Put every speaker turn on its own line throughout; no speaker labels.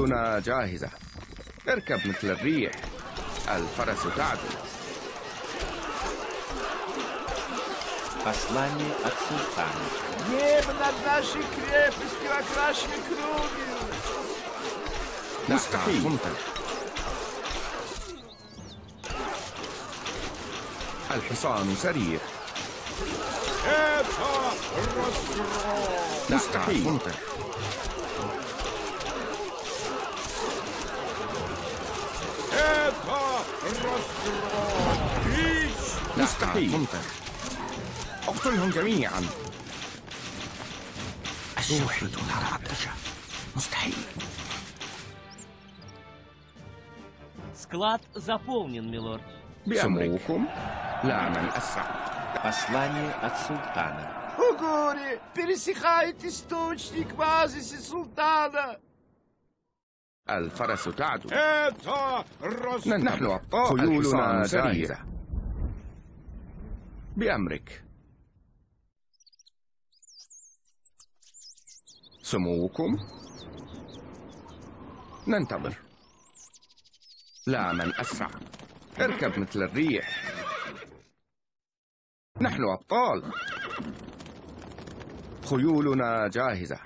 خيولنا جاهزة. اركب مثل الريح. الفرس تعدو.
Послание от султана.
Небо над нашей крепостью окрашено кровью.
مستحيل. الحصان سريع. مستحيل. مستحيل. اقتلهم جميعا. الشوحي نرى الضجة. مستحيل.
Склад заполнен, милорд.
بأمركم. لا من أسرع.
Послание от султана.
О горе! Пересыхает источник в оазисе султана.
الفرس تعدو. نحن أبطال. خيولنا جاهزة. بأمرك. سموكم. ننتظر. لا من أسرع. اركب مثل الريح. نحن أبطال. خيولنا جاهزة.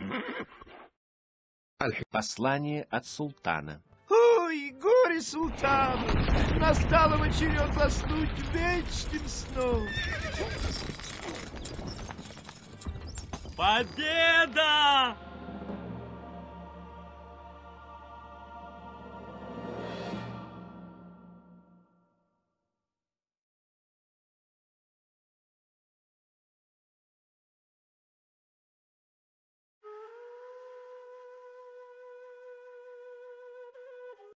Послание от султана.
Ой, горе султану! Настало в черед заснуть вечным сном.
Победа!